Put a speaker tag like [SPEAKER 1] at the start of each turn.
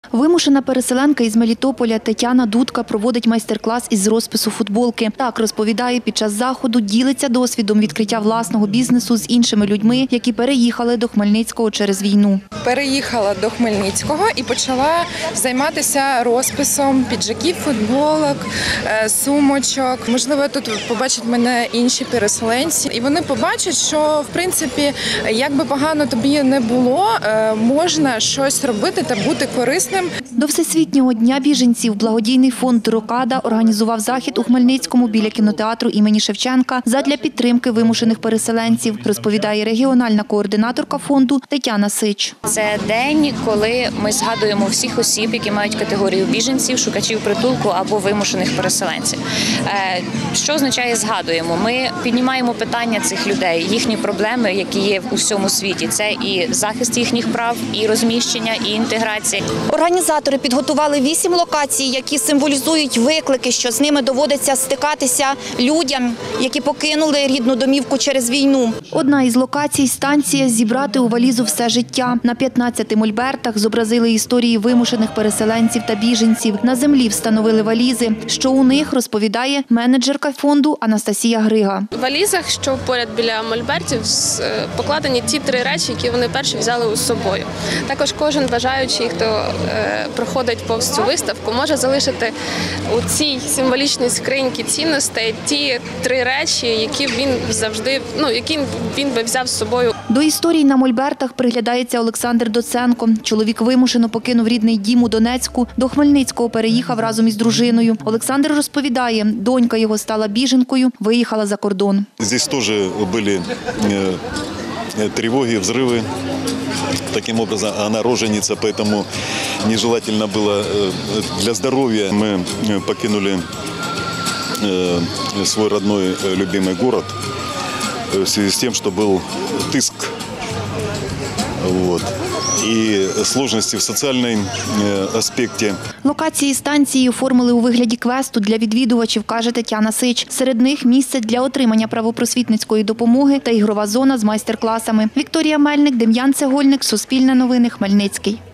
[SPEAKER 1] Вимушена переселенка із Мелітополя Тетяна Дудка проводить майстер-клас із розпису футболки. Так розповідає, під час заходу ділиться досвідом відкриття власного бізнесу з іншими людьми, які переїхали до Хмельницького через війну.
[SPEAKER 2] Переїхала до Хмельницького і почала займатися розписом піджаків, футболок, сумочок. Можливо, тут побачать мене інші переселенці. І вони побачать, що, в принципі, як би погано тобі не було, можна щось робити та бути корисним.
[SPEAKER 1] До Всесвітнього дня біженців благодійний фонд «Рокада» організував захід у Хмельницькому біля кінотеатру імені Шевченка задля підтримки вимушених переселенців, розповідає регіональна координаторка фонду Тетяна Сич.
[SPEAKER 3] Це день, коли ми згадуємо всіх осіб, які мають категорію біженців, шукачів притулку або вимушених переселенців. Що означає згадуємо? Ми піднімаємо питання цих людей, їхні проблеми, які є в усьому світі. Це і захист їхніх прав, і розміщення, і інтеграція.
[SPEAKER 1] Організатори підготували 8 локацій, які символізують виклики, що з ними доводиться стикатися людям, які покинули рідну домівку через війну. Одна із локацій – станція «Зібрати у валізу все життя». На 15 мольбертах зобразили історії вимушених переселенців та біженців. На землі встановили валізи. Що у них, розповідає менеджерка фонду Анастасія Грига.
[SPEAKER 4] В валізах, що поряд біля мольбертів, покладені ті 3 речі, які вони перші взяли з собою. Також кожен бажаючий, хто проходить повз цю виставку, може залишити у цій символічній скриньці цінностей ті 3 речі, які він би взяв з собою.
[SPEAKER 1] До історій на мольбертах приглядається Олександр Доценко. Чоловік вимушено покинув рідний дім у Донецьку. До Хмельницького переїхав разом із дружиною. Олександр розповідає, донька його стала біженкою, виїхала за кордон.
[SPEAKER 5] Здесь теж були тривоги, взриви. Таким образом, она роженица, поэтому нежелательно было для здоровья. Мы покинули свой родной любимый город в связи с тем, что был тиск. Вот. І сложності в соціальному аспекті.
[SPEAKER 1] Локації станції оформили у вигляді квесту для відвідувачів, каже Тетяна Сич. Серед них місце для отримання правопросвітницької допомоги та ігрова зона з майстер-класами. Вікторія Мельник, Дем'ян Цегольник, Суспільне новини, Хмельницький.